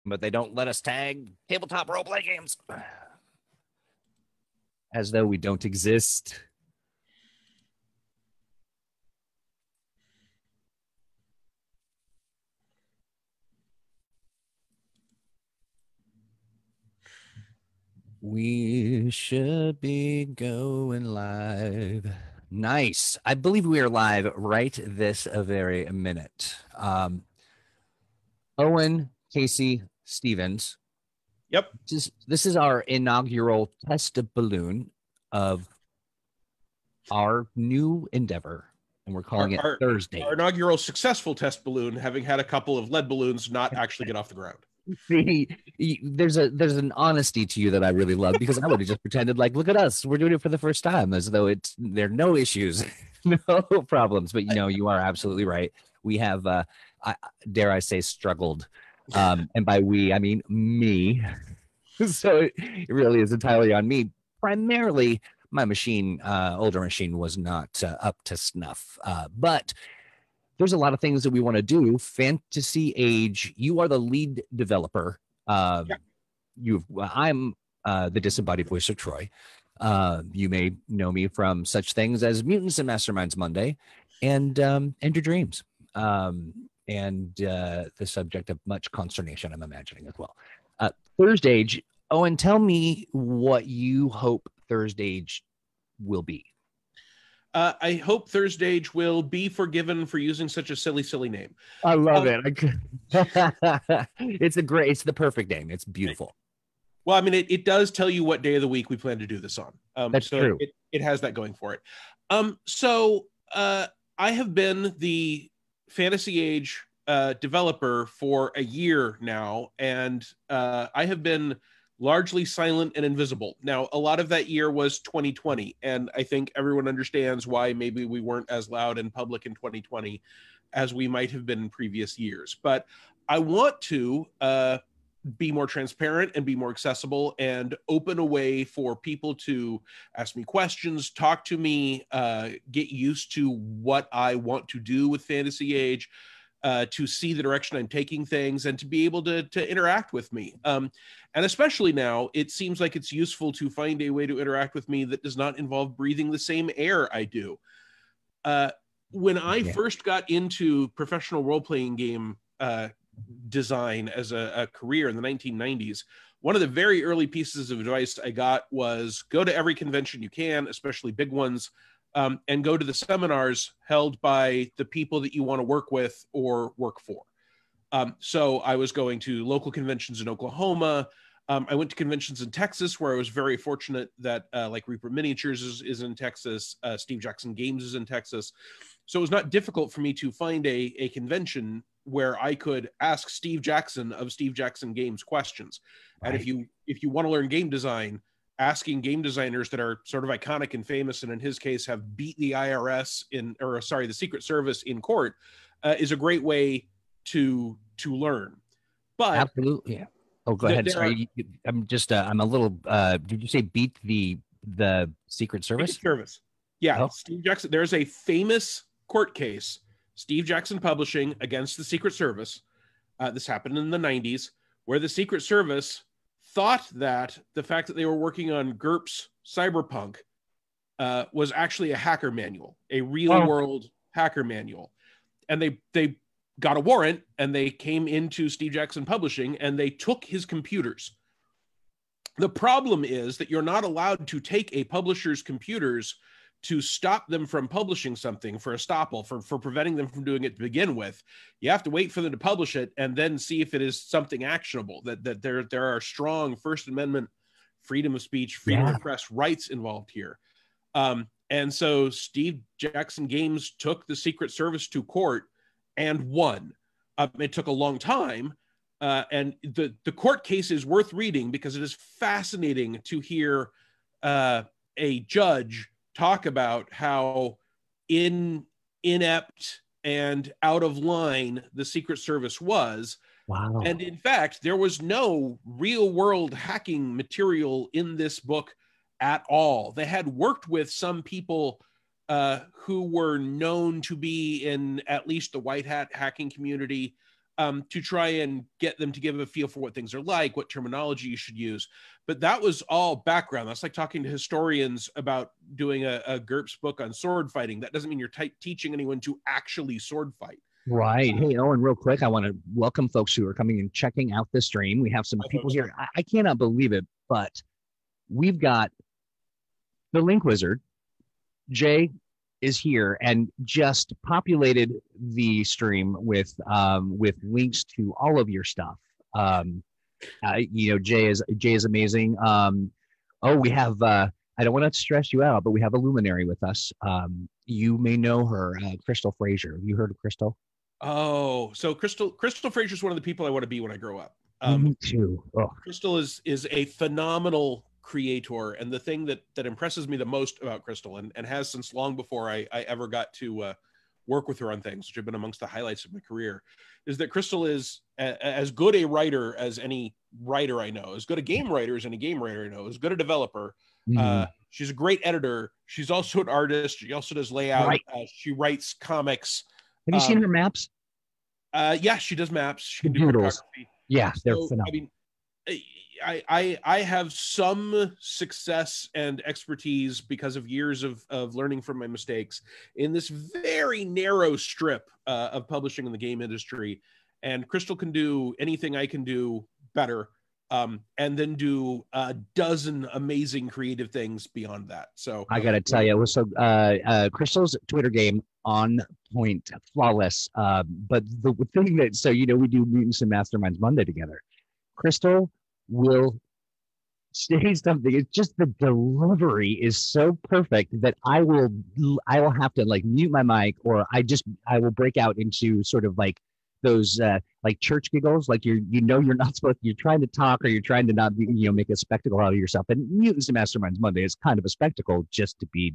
but they don't let us tag tabletop role-play games. As though we don't exist. We should be going live. Nice. I believe we are live right this very minute. Owen, Casey, Stevens. Yep. This is our inaugural test balloon of our new endeavor, and we're calling it ThursdAGE. Our inaugural successful test balloon, having had a couple of lead balloons not actually get off the ground. See, there's an honesty to you that I really love, because I would have just pretended like, look at us, we're doing it for the first time, as though there are no issues, no problems. But you are absolutely right. We have, dare I say, struggled, and by we I mean me. So it really is entirely on me. Primarily, my older machine was not up to snuff, but there's a lot of things that we want to do. ThursdAGE, you are the lead developer. I'm the disembodied voice of Troy. You may know me from such things as Mutants and Masterminds Monday, and Your Dreams, and the subject of much consternation, I'm imagining, as well. ThursdAGE, Owen, tell me what you hope ThursdAGE will be. I hope ThursdAGE will be forgiven for using such a silly name. I love it. It's the perfect name. It's beautiful. Well, I mean, it does tell you what day of the week we plan to do this on. That's true. It has that going for it. I have been the Fantasy Age developer for a year now, and I have been largely silent and invisible. Now, a lot of that year was 2020, and I think everyone understands why maybe we weren't as loud and public in 2020 as we might have been in previous years. But I want to be more transparent and be more accessible and open a way for people to ask me questions, talk to me, get used to what I want to do with Fantasy Age, to see the direction I'm taking things, and to be able to interact with me. And especially now, it seems like it's useful to find a way to interact with me that does not involve breathing the same air I do. When I first got into professional role-playing game design as a career in the 1990s, one of the very early pieces of advice I got was go to every convention you can, especially big ones, and go to the seminars held by the people that you want to work with or work for. So I was going to local conventions in Oklahoma. I went to conventions in Texas, where I was very fortunate that like Reaper Miniatures is in Texas. Steve Jackson Games is in Texas. So it was not difficult for me to find a convention where I could ask Steve Jackson of Steve Jackson Games questions. Right. And if you want to learn game design, asking game designers that are sort of iconic and famous, and in his case have beat the the Secret Service in court, is a great way to learn. But absolutely, yeah. Oh, go ahead. Sorry, I'm a little. Did you say beat the Secret Service? Secret Service. Yeah, oh. Steve Jackson. There's a famous court case, Steve Jackson Publishing against the Secret Service. This happened in the 90s, where the Secret Service thought that the fact that they were working on GURPS Cyberpunk was actually a hacker manual, a real-world hacker manual. And they got a warrant, and they came into Steve Jackson Publishing, and they took his computers. The problem is that you're not allowed to take a publisher's computers to stop them from publishing something, for estoppel, for preventing them from doing it to begin with. You have to wait for them to publish it and then see if it is something actionable, that there are strong First Amendment freedom of speech, freedom of press rights involved here. And so Steve Jackson Games took the Secret Service to court and won. It took a long time. And the court case is worth reading, because it is fascinating to hear a judge talk about how inept and out of line the Secret Service was. Wow. And in fact, there was no real world hacking material in this book at all. They had worked with some people who were known to be in at least the white hat hacking community, to try and get them to give a feel for what things are like, what terminology you should use. But that was all background. That's like talking to historians about doing a GURPS book on sword fighting. That doesn't mean you're teaching anyone to actually sword fight. Right. Hey, Owen, real quick, I want to welcome folks who are coming and checking out the stream. We have some people here. I cannot believe it, but we've got the Link Wizard. Jay is here and just populated the stream with links to all of your stuff. Jay is amazing. We have I don't want to stress you out, but we have a luminary with us. You may know her, Crystal Frazier. Have you heard of Crystal? Oh, so Crystal Frazier is one of the people I want to be when I grow up. Me too. Oh. Crystal is a phenomenal creator, and the thing that impresses me the most about Crystal, and has since long before I ever got to work with her on things, which have been amongst the highlights of my career, is that Crystal is as good a writer as any writer I know, as good a game writer as any game writer I know, as good a developer. She's a great editor. She's also an artist. She also does layout. Right. She writes comics. Have you seen her maps? Yeah, she does maps. She can do photography. Yeah, they're phenomenal. I mean, I have some success and expertise because of years of learning from my mistakes in this very narrow strip of publishing in the game industry. And Crystal can do anything I can do better, and then do a dozen amazing creative things beyond that. So I got to tell you, so Crystal's Twitter game on point, flawless. But the thing that, so, we do Mutants and Masterminds Monday together. Crystal will say something. It's just the delivery is so perfect that I will have to like mute my mic, or I will break out into sort of like those like church giggles, like you're not supposed, you're trying to talk, or you're trying to not be, make a spectacle out of yourself. And Mutants and Masterminds Monday is kind of a spectacle, just to be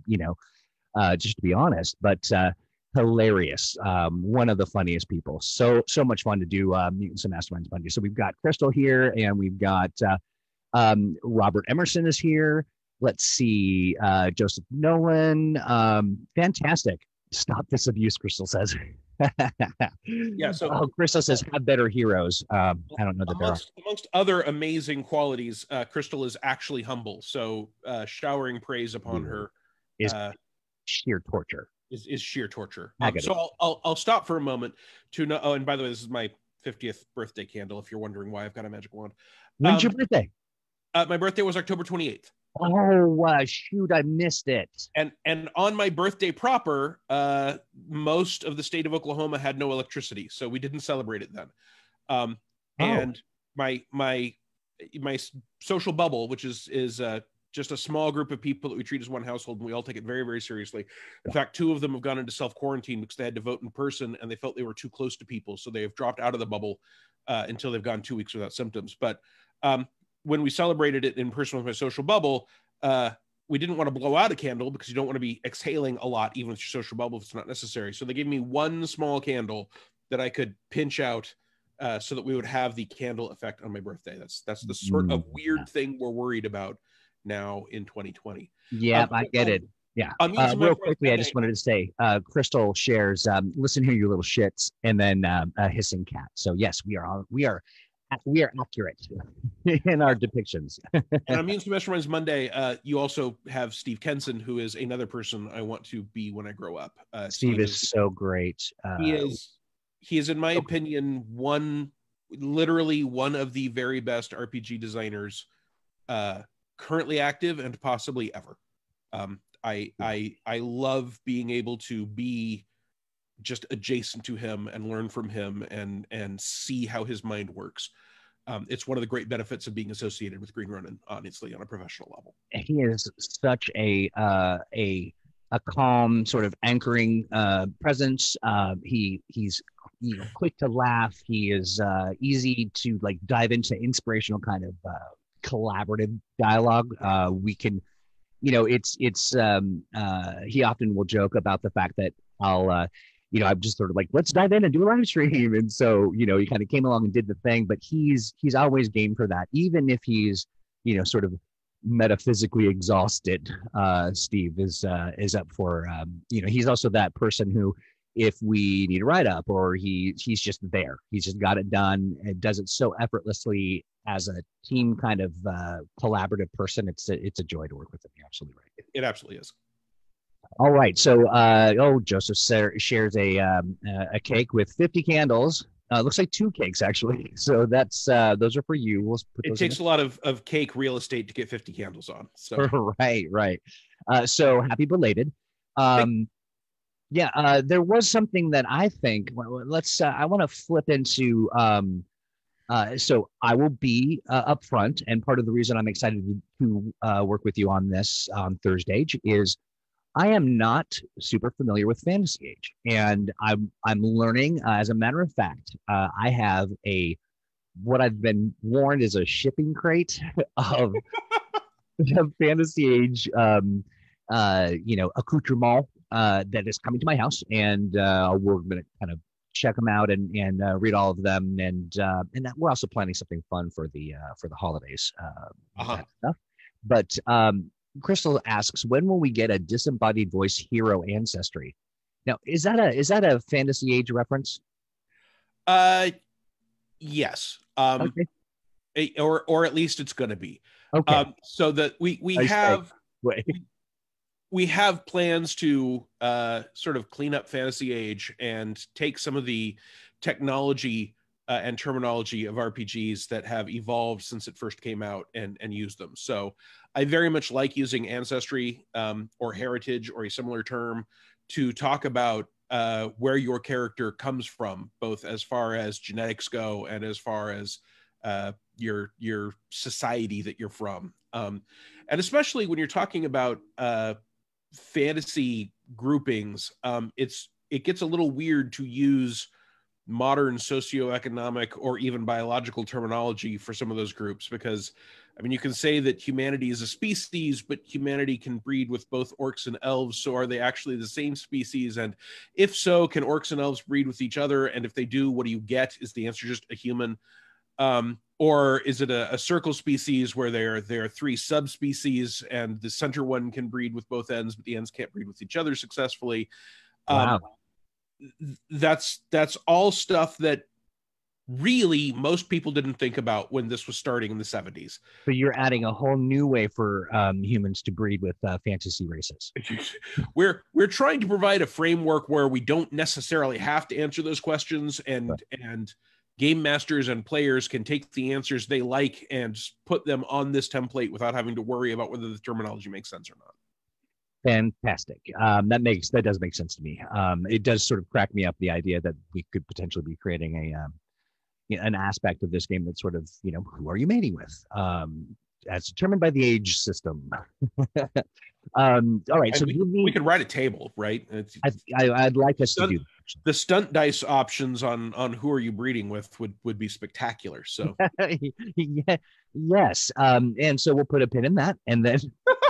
honest, but hilarious. One of the funniest people. So much fun to do Mutants and Masterminds Monday. So we've got Crystal here, and we've got Robert Emerson is here. Let's see, Joseph Nolan. Fantastic. Stop this abuse, Crystal says. Yeah. So Crystal says have better heroes. I don't know that there are. Amongst other amazing qualities, Crystal is actually humble. So showering praise upon her is sheer torture. Is sheer torture. So I'll stop for a moment to know. Oh, and by the way, this is my 50th birthday candle, if you're wondering why I've got a magic wand. When's your birthday? My birthday was October 28th. Oh, shoot, I missed it. And on my birthday proper, most of the state of Oklahoma had no electricity, so we didn't celebrate it then. And my social bubble, which is just a small group of people that we treat as one household, and we all take it very, very seriously. In fact, 2 of them have gone into self-quarantine because they had to vote in person, and they felt they were too close to people, so they have dropped out of the bubble until they've gone 2 weeks without symptoms. But when we celebrated it in person with my social bubble, we didn't want to blow out a candle because you don't want to be exhaling a lot, even with your social bubble, if it's not necessary. So they gave me one small candle that I could pinch out so that we would have the candle effect on my birthday. That's the sort of weird thing we're worried about now in 2020. Yeah, I get it. Yeah. Real quickly, I just wanted to say, Crystal shares, listen here, you little shits, and then a hissing cat. So yes, we are accurate in our depictions. And on Mutants and Masterminds Monday, you also have Steve Kenson, who is another person I want to be when I grow up. Steve is so great. He is, in my opinion, literally one of the very best RPG designers currently active and possibly ever. I love being able to be just adjacent to him and learn from him and see how his mind works. It's one of the great benefits of being associated with Green Ronin, honestly, on a professional level. He is such a calm sort of anchoring presence. He's quick to laugh. He is easy to like dive into inspirational kind of collaborative dialogue. We can, he often will joke about the fact that I'm just sort of like, let's dive in and do a live stream. And so, he kind of came along and did the thing, but he's always game for that. Even if he's, sort of metaphysically exhausted, Steve is up for, he's also that person who if we need a write up, or he's just there. He's just got it done and does it so effortlessly as a team kind of collaborative person. It's a joy to work with him. You're absolutely right. It absolutely is. All right. So, Joseph shares a cake with 50 candles. Looks like 2 cakes actually. So that's those are for you. We'll put It those takes a lot of cake real estate to get 50 candles on. So right. So happy belated. Yeah, there was something that I think. Well, let's. I want to flip into. So I will be up front, and part of the reason I'm excited to work with you on this on ThursdAGE is I am not super familiar with Fantasy Age, and I'm learning. As a matter of fact, I have a what I've been warned is a shipping crate of, of Fantasy Age, accoutrement that is coming to my house, and we're going to kind of check them out and read all of them, and that we're also planning something fun for the holidays, that stuff. But Crystal asks, when will we get a disembodied voice hero ancestry? Now, is that a Fantasy Age reference? Yes. Okay. Or at least it's going to be. Okay. So that we have plans to sort of clean up Fantasy Age and take some of the technology and terminology of RPGs that have evolved since it first came out and use them. So I very much like using ancestry or heritage or a similar term to talk about where your character comes from, both as far as genetics go and as far as your society that you're from. And especially when you're talking about fantasy groupings, it gets a little weird to use modern socioeconomic or even biological terminology for some of those groups, because I mean, you can say that humanity is a species, but humanity can breed with both orcs and elves. So are they actually the same species? And if so, can orcs and elves breed with each other? And if they do, what do you get? Is the answer just a human? Or is it a circle species where there are 3 subspecies and the center one can breed with both ends, but the ends can't breed with each other successfully? Wow. That's all stuff that really most people didn't think about when this was starting in the 70s. So you're adding a whole new way for humans to breed with fantasy races. We're trying to provide a framework where we don't necessarily have to answer those questions, and game masters and players can take the answers they like and put them on this template without having to worry about whether the terminology makes sense or not. Fantastic. That does make sense to me. It does sort of crack me up, the idea that we could potentially be creating an aspect of this game that's sort of, who are you mating with? As determined by the age system. All right. So we could write a table, right? I'd like us to do that. The stunt dice options on who are you breeding with would be spectacular. So yeah, yes. And so we'll put a pin in that, and then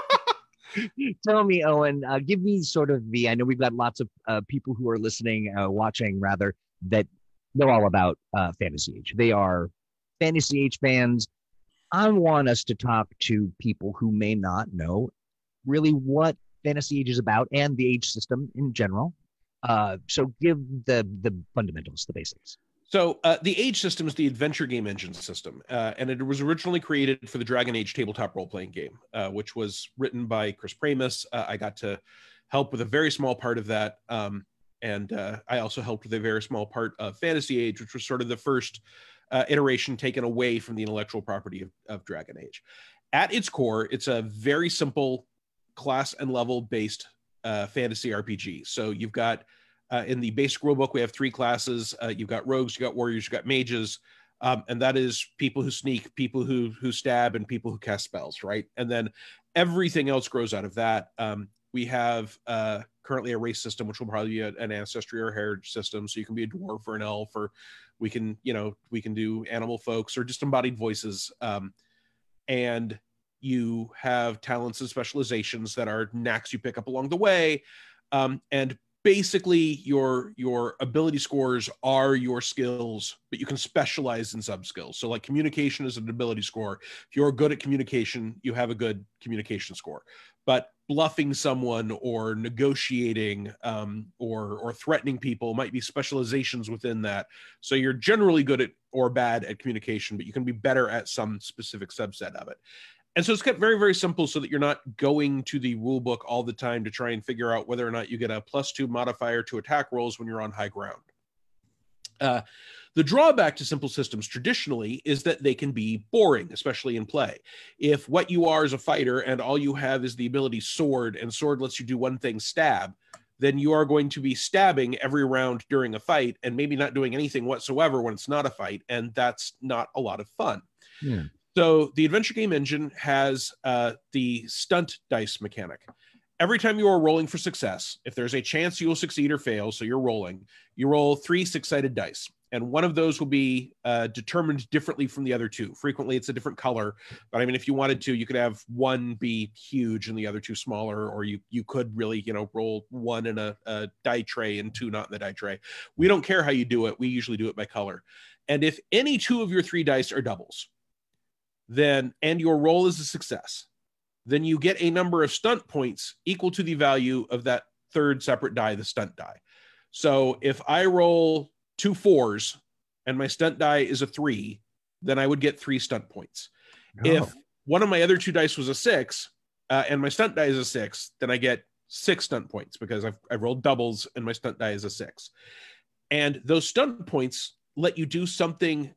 tell me, Owen, give me sort of I know we've got lots of people who are listening, watching rather, that know all about Fantasy Age. They are Fantasy Age fans. I want us to talk to people who may not know really what Fantasy Age is about and the age system in general. So give the fundamentals, the basics. So the Age system is the adventure game engine system, and it was originally created for the Dragon Age tabletop role-playing game, which was written by Chris Pramus. I got to help with a very small part of that, and I also helped with a very small part of Fantasy Age, which was sort of the first iteration taken away from the intellectual property of Dragon Age. At its core, it's a very simple class and level-based fantasy RPG. So you've got in the basic rulebook, we have 3 classes. You've got rogues, you've got warriors, you've got mages, and that is people who sneak, people who stab, and people who cast spells, right? And then everything else grows out of that. We have currently a race system, which will probably be an ancestry or heritage system. So you can be a dwarf or an elf, or we can do animal folks or disembodied voices. And you have talents and specializations that are knacks you pick up along the way. And basically your ability scores are your skills, but you can specialize in sub skills. So like communication is an ability score. If you're good at communication, you have a good communication score. But bluffing someone or negotiating or threatening people might be specializations within that. So you're generally good at or bad at communication, but you can be better at some specific subset of it. And so it's kept very, very simple so that you're not going to the rule book all the time to try and figure out whether or not you get a +2 modifier to attack rolls when you're on high ground. The drawback to simple systems traditionally is that they can be boring, especially in play. If what you are is a fighter and all you have is the ability sword, and sword lets you do one thing, stab, then you are going to be stabbing every round during a fight and maybe not doing anything whatsoever when it's not a fight, and that's not a lot of fun. Yeah. So the adventure game engine has the stunt dice mechanic. Every time you are rolling for success, if there's a chance you will succeed or fail, so you're rolling, you roll 3 6-sided dice. And one of those will be determined differently from the other 2. Frequently, it's a different color. But I mean, if you wanted to, you could have one be huge and the other 2 smaller, or you could really, roll 1 in a die tray and 2 not in the die tray. We don't care how you do it. We usually do it by color. And if any 2 of your 3 dice are doubles, then and your roll is a success, then you get a number of stunt points equal to the value of that third separate die, the stunt die. So if I roll 2 4s and my stunt die is a 3, then I would get 3 stunt points. Oh. If one of my other 2 dice was a 6 and my stunt die is a 6, then I get 6 stunt points because I've rolled doubles and my stunt die is a 6. And those stunt points let you do something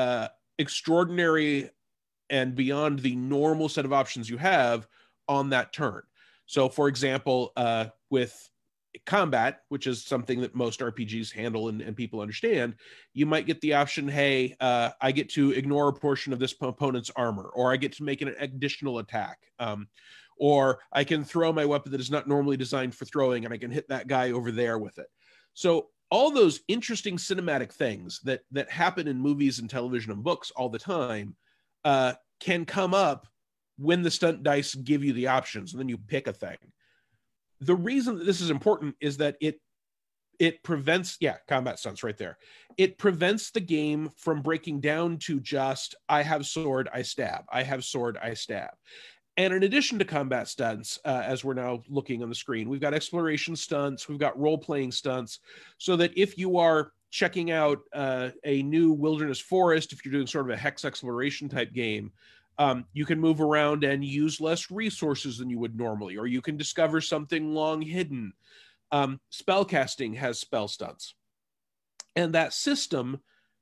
extraordinary and beyond the normal set of options you have on that turn. So for example, with combat, which is something that most RPGs handle and people understand, you might get the option, hey, I get to ignore a portion of this opponent's armor, or I get to make an additional attack, or I can throw my weapon that is not normally designed for throwing and I can hit that guy over there with it. So all those interesting cinematic things that happen in movies and television and books all the time can come up when the stunt dice give you the options, and then you pick a thing. The reason that this is important is that it prevents, combat stunts right there. It prevents the game from breaking down to just, I have sword, I stab. I have sword, I stab. And in addition to combat stunts, as we're now looking on the screen, we've got exploration stunts, we've got role-playing stunts, so that if you are checking out a new wilderness forest, if you're doing sort of a hex exploration type game, you can move around and use less resources than you would normally, or you can discover something long hidden. Spellcasting has spell stunts. And that system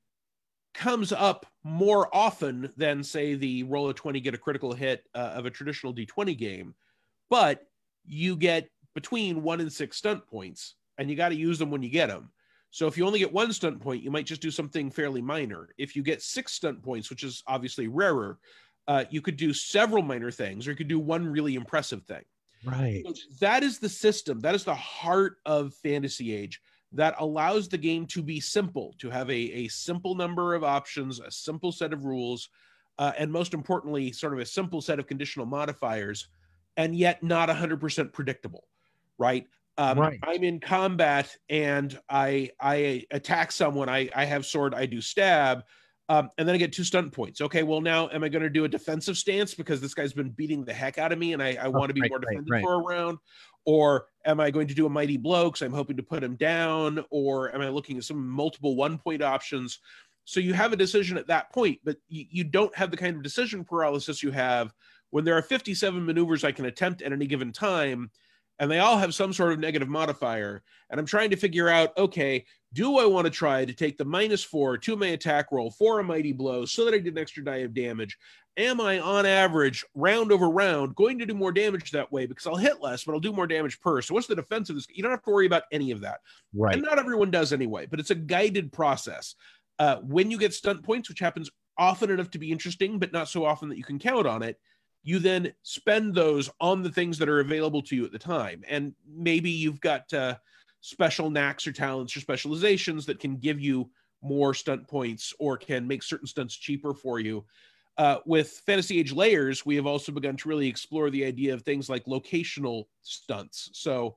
comes up more often than, say, the roll a 20, get a critical hit of a traditional D20 game. But you get between 1 and 6 stunt points, and you got to use them when you get them. So if you only get 1 stunt point, you might just do something fairly minor. If you get 6 stunt points, which is obviously rarer, you could do several minor things, or you could do one really impressive thing. Right. So that is the system. That is the heart of Fantasy Age that allows the game to be simple, to have a simple number of options, a simple set of rules, and most importantly, sort of a simple set of conditional modifiers, and yet not 100% predictable, right? Right. I'm in combat and I attack someone. I have sword, I do stab, and then I get 2 stunt points. Okay, well now am I going to do a defensive stance because this guy's been beating the heck out of me and I want to be more defensive for a round? Or am I going to do a mighty blow because I'm hoping to put him down? Or am I looking at some multiple 1-point options? So you have a decision at that point, but you don't have the kind of decision paralysis you have when there are 57 maneuvers I can attempt at any given time, and they all have some sort of negative modifier. And I'm trying to figure out, okay, do I want to try to take the -4 to my attack roll for a mighty blow so that I did an extra die of damage? Am I, on average, round over round, going to do more damage that way because I'll hit less, but I'll do more damage per? So what's the defense of this? You don't have to worry about any of that. Right. And not everyone does anyway, but it's a guided process. When you get stunt points, which happens often enough to be interesting, but not so often that you can count on it, you then spend those on the things that are available to you at the time. And maybe you've got special knacks or talents or specializations that can give you more stunt points or can make certain stunts cheaper for you. With Fantasy Age Layers, we have also begun to really explore the idea of things like locational stunts. So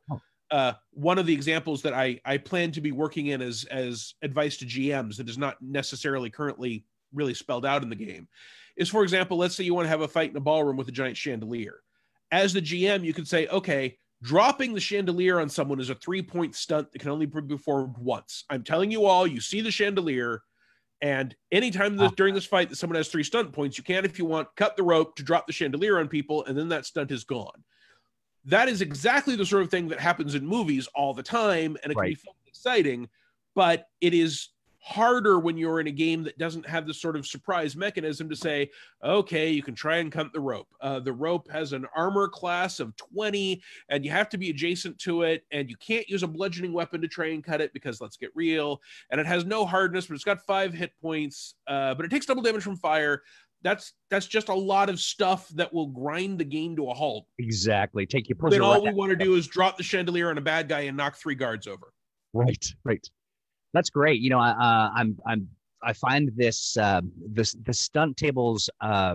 one of the examples that I plan to be working in as advice to GMs that is not necessarily currently really spelled out in the game is, for example, let's say you want to have a fight in a ballroom with a giant chandelier. As the GM, you could say, okay, dropping the chandelier on someone is a 3-point stunt that can only be performed once. I'm telling you all, you see the chandelier, and anytime during this fight that someone has 3 stunt points, you can, if you want, cut the rope to drop the chandelier on people, and then that stunt is gone. That is exactly the sort of thing that happens in movies all the time, and it can be fun and exciting, but it is harder when you're in a game that doesn't have this sort of surprise mechanism to say, okay, you can try and cut the rope. The rope has an armor class of 20, and you have to be adjacent to it, and you can't use a bludgeoning weapon to try and cut it because, let's get real, and it has no hardness, but it's got 5 hit points, but it takes double damage from fire. That's just a lot of stuff that will grind the game to a halt. Exactly. Take your Then all we want to do is drop the chandelier on a bad guy and knock 3 guards over. Right. That's great. You know, I find this the stunt tables.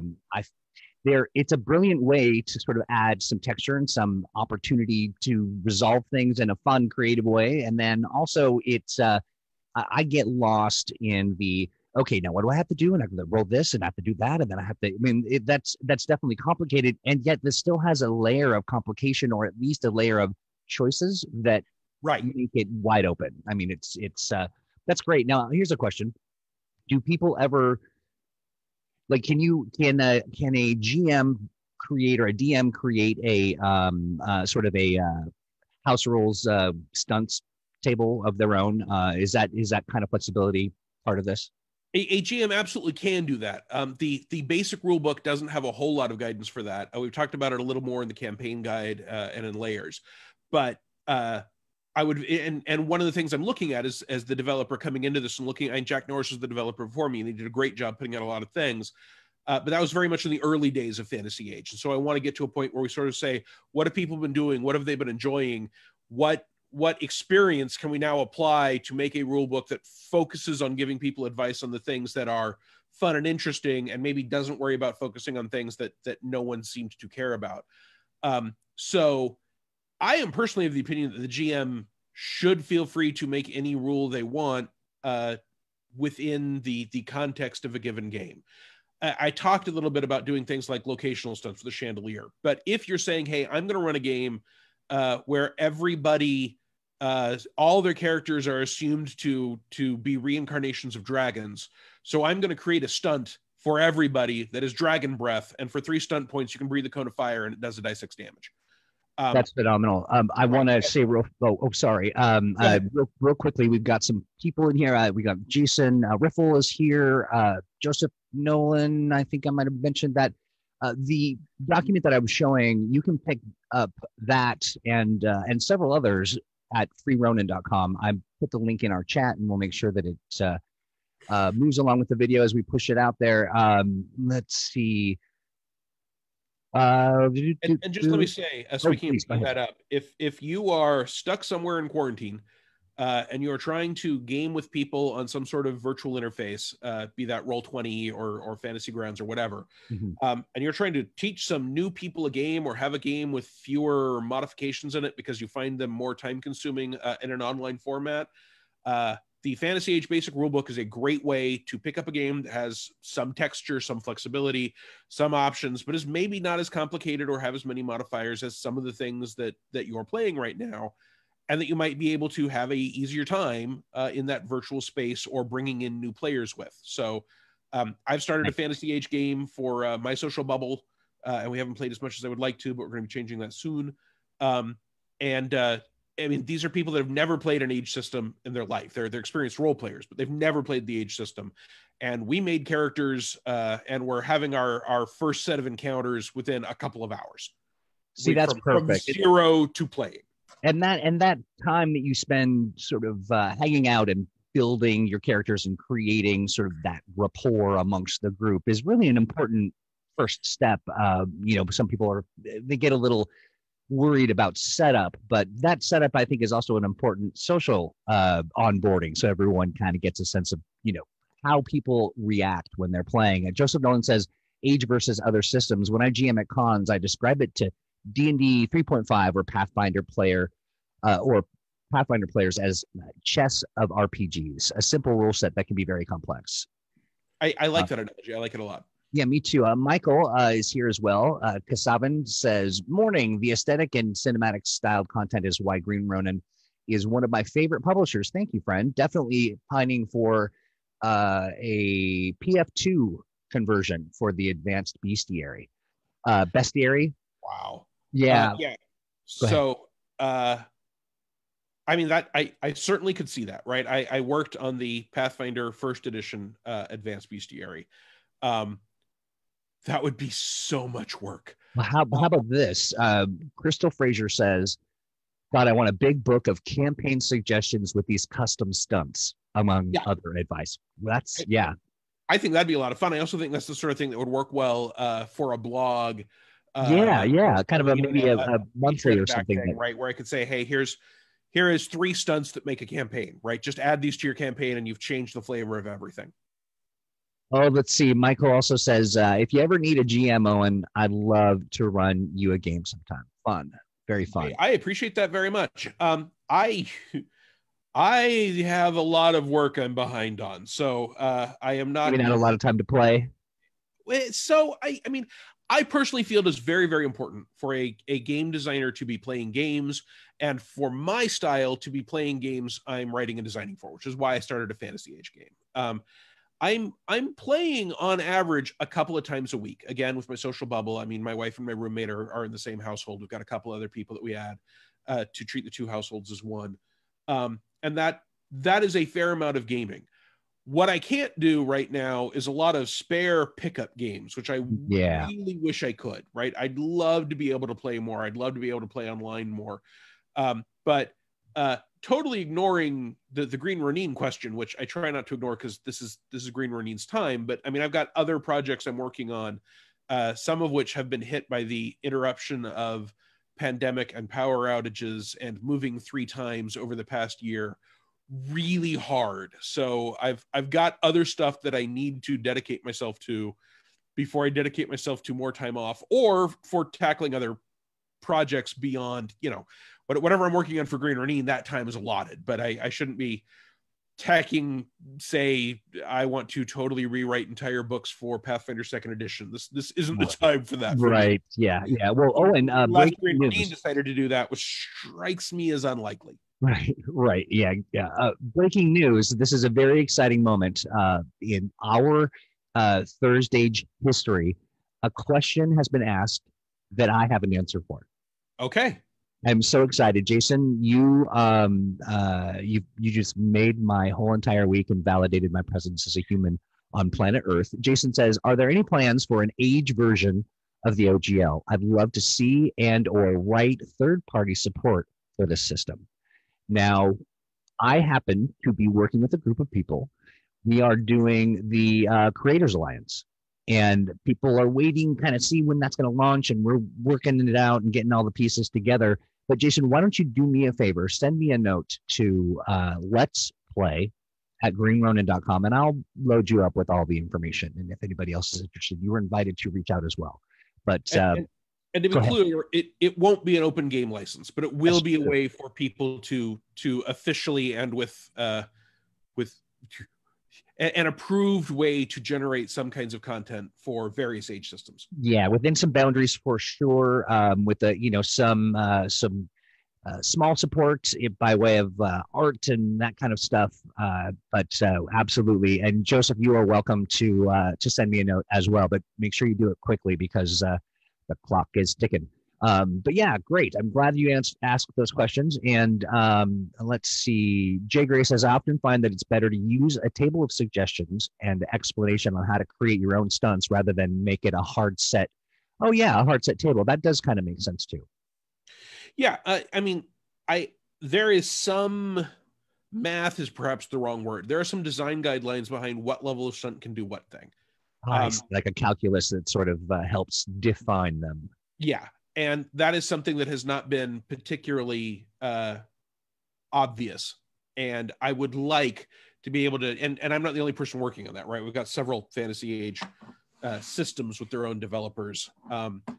It's a brilliant way to sort of add some texture and some opportunity to resolve things in a fun, creative way. And then also, it's I get lost in the, okay, now what do I have to do? And I have to roll this, and I have to do that, and then I have to. I mean, that's definitely complicated, and yet this still has a layer of complication, or at least a layer of choices that make it wide open. I mean, it's that's great. Now, here's a question: do people ever like? Can a GM create or a DM create a sort of a house rules stunts table of their own? Is that kind of flexibility part of this? A GM absolutely can do that. The basic rule book doesn't have a whole lot of guidance for that. We've talked about it a little more in the campaign guide and in layers, but I would, and one of the things I'm looking at is, as the developer coming into this and looking, and Jack Norris was the developer before me, and he did a great job putting out a lot of things. But that was very much in the early days of Fantasy Age. And so I want to get to a point where we sort of say, what have people been doing? What have they been enjoying? What experience can we now apply to make a rule book that focuses on giving people advice on the things that are fun and interesting, and maybe doesn't worry about focusing on things that no one seems to care about. So I am personally of the opinion that the GM should feel free to make any rule they want within the context of a given game. I talked a little bit about doing things like locational stunts with the chandelier, but if you're saying, hey, I'm going to run a game where everybody, all their characters are assumed to be reincarnations of dragons, so I'm going to create a stunt for everybody that is dragon breath, and for 3 stunt points, you can breathe a cone of fire, and it does a die 6 damage. That's phenomenal. I want to say real quickly, we've got some people in here. We got Jason Riffle is here. Joseph Nolan, I think I might have mentioned that. The document that I was showing, you can pick up that and several others at freeronin.com. I put the link in our chat, and we'll make sure that it moves along with the video as we push it out there. Let's see. And just let me say, so we can pick that up. If you are stuck somewhere in quarantine and you are trying to game with people on some sort of virtual interface, be that Roll20 or Fantasy Grounds or whatever, and you're trying to teach some new people a game, or have a game with fewer modifications in it because you find them more time consuming in an online format, the Fantasy Age Basic Rulebook is a great way to pick up a game that has some texture, some flexibility, some options, but is maybe not as complicated or have as many modifiers as some of the things that you're playing right now, and that you might be able to have a easier time in that virtual space or bringing in new players with. So I've started a Fantasy Age game for my social bubble, and we haven't played as much as I would like to, but we're going to be changing that soon. I mean, these are people that have never played an age system in their life. They're experienced role players, but they've never played the age system. And we made characters, and we're having our first set of encounters within a couple of hours. See, that's perfect. From 0 to playing. And that time that you spend sort of hanging out and building your characters and creating sort of that rapport amongst the group is really an important first step. Some people they get a little worried about setup, but that setup, I think, is also an important social onboarding. So everyone kind of gets a sense of, how people react when they're playing. And Joseph Nolan says, Age versus other systems. When I GM at cons, I describe it to D&D 3.5 or Pathfinder player or Pathfinder players as chess of RPGs, a simple rule set that can be very complex. I like that analogy. I like it a lot. Yeah, me too. Michael is here as well. Kasavan says, morning. The aesthetic and cinematic styled content is why Green Ronin is one of my favorite publishers. Thank you, friend. Definitely pining for a PF2 conversion for the advanced bestiary. Bestiary? Wow. Yeah. Yeah. Go ahead. So, I mean, that I certainly could see that, right? I worked on the Pathfinder first edition advanced bestiary. That would be so much work. Well, how about this? Crystal Fraser says, God, I want a big book of campaign suggestions with these custom stunts, among Yeah. other advice. That's, yeah. I think that'd be a lot of fun. I also think that's the sort of thing that would work well for a blog. Yeah. Kind of Even maybe a monthly or something. Thing, right? Where I could say, hey, here is 3 stunts that make a campaign, right? Just add these to your campaign and you've changed the flavor of everything. Oh, let's see. Michael also says, if you ever need a GM, Owen, I'd love to run you a game sometime. Fun. Very fun. I appreciate that very much. I have a lot of work I'm behind on, so I am not. Maybe not a lot of time to play. So I mean, I personally feel it is very, very important for a game designer to be playing games, and for my style to be playing games I'm writing and designing for, which is why I started a Fantasy Age game. I'm playing on average a couple of times a week. Again, with my social bubble, I mean, my wife and my roommate are in the same household. We've got a couple other people that we add to treat the 2 households as one, and that is a fair amount of gaming. What I can't do right now is a lot of spare pickup games, which I really wish I could. Right, I'd love to be able to play more. I'd love to be able to play online more, but totally ignoring the Green Ronin question, which I try not to ignore because this is Green Ronin's time. But I mean, I've got other projects I'm working on, some of which have been hit by the interruption of pandemic and power outages and moving 3 times over the past year really hard. So I've got other stuff that I need to dedicate myself to before I dedicate myself to more time off or for tackling other projects beyond, whatever I'm working on for Green Ronin, that time is allotted, but I shouldn't be tacking, say, I want to totally rewrite entire books for Pathfinder second edition. This isn't the time for that. Right. Yeah. Well, Owen, last Green Ronin decided to do that, which strikes me as unlikely. Right. Yeah. Breaking news. This is a very exciting moment in our ThursdAGE history. A question has been asked that I have an answer for. Okay. I'm so excited, Jason. You just made my whole entire week and validated my presence as a human on planet Earth. Jason says, "Are there any plans for an age version of the OGL? I'd love to see and/or write third-party support for this system." Now, I happen to be working with a group of people. We are doing the Creators Alliance, and people are waiting, kind of see when that's going to launch, and we're working it out and getting all the pieces together. But Jason, why don't you do me a favor? Send me a note to let's play at greenronin.com, and I'll load you up with all the information. And if anybody else is interested, you are invited to reach out as well. But and to be clear, it won't be an open game license, but it will be a way for people to officially and with an approved way to generate some kinds of content for various age systems. Yeah, within some boundaries for sure. With some small support by way of art and that kind of stuff. But absolutely. And Joseph, you are welcome to send me a note as well. But make sure you do it quickly because the clock is ticking. But yeah, great. I'm glad you asked those questions. And let's see. Jay Gray says, I often find that it's better to use a table of suggestions and explanation on how to create your own stunts rather than make it a hard set. Oh yeah, a hard set table. That does kind of make sense too. Yeah, I mean, there is some math is perhaps the wrong word. There are some design guidelines behind what level of stunt can do what thing. Like a calculus that sort of helps define them. Yeah. And that is something that has not been particularly obvious. And I would like to be able to, and I'm not the only person working on that, right? We've got several Fantasy Age systems with their own developers.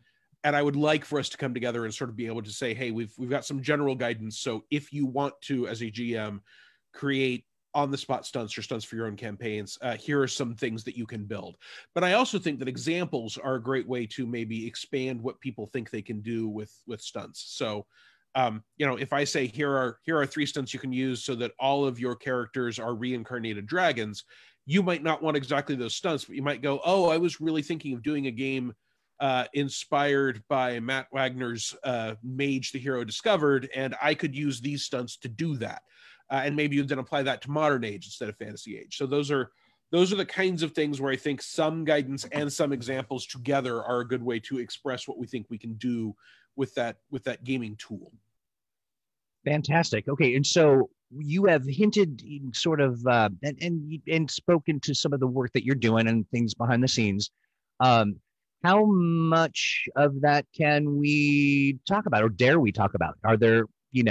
and I would like for us to come together and sort of be able to say, hey, we've got some general guidance. So if you want to, as a GM, create on-the-spot stunts or stunts for your own campaigns, here are some things that you can build. But I also think that examples are a great way to maybe expand what people think they can do with stunts. So, you know, if I say here are 3 stunts you can use so that all of your characters are reincarnated dragons, you might not want exactly those stunts, but you might go, oh, I was really thinking of doing a game inspired by Matt Wagner's Mage the Hero Discovered, and I could use these stunts to do that. And maybe you then apply that to Modern Age instead of Fantasy Age. So those are the kinds of things where I think some guidance and some examples together are a good way to express what we think we can do with that gaming tool. Fantastic. Okay, and so you have hinted sort of and spoken to some of the work that you're doing and things behind the scenes. How much of that can we talk about, or dare we talk about? Are there,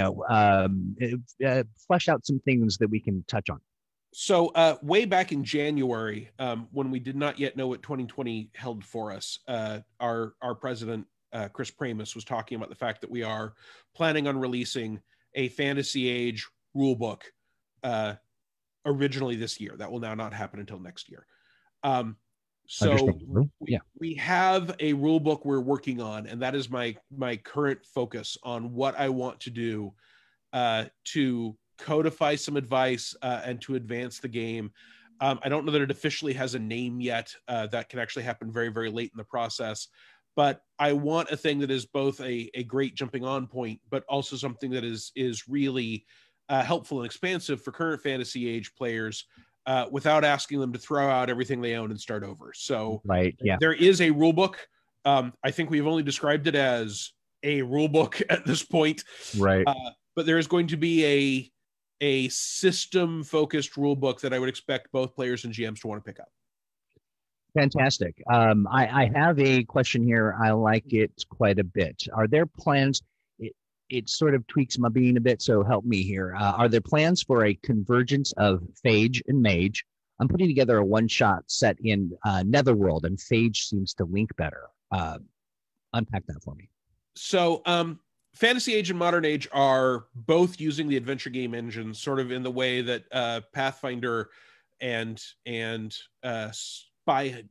flesh out some things that we can touch on? So way back in January, when we did not yet know what 2020 held for us, our president, Chris Pramus, was talking about the fact that we are planning on releasing a Fantasy Age rulebook originally this year. That will now not happen until next year. So we have a rule book we're working on, and that is my current focus on what I want to do to codify some advice and to advance the game. I don't know that it officially has a name yet. That can actually happen very, very late in the process. But I want a thing that is both a great jumping on point, but also something that is really helpful and expansive for current Fantasy Age players, without asking them to throw out everything they own and start over. So there is a rule book. I think we've only described it as a rule book at this point. Right. But there is going to be a system focused rule book that I would expect both players and GMs to want to pick up. Fantastic. I have a question here. I like it quite a bit. Are there plans? It sort of tweaks my being a bit, so help me here. Are there plans for a convergence of Phage and Mage? I'm putting together a one-shot set in Netherworld, and Phage seems to link better. Unpack that for me. So Fantasy Age and Modern Age are both using the adventure game engine, sort of in the way that Pathfinder and Spycraft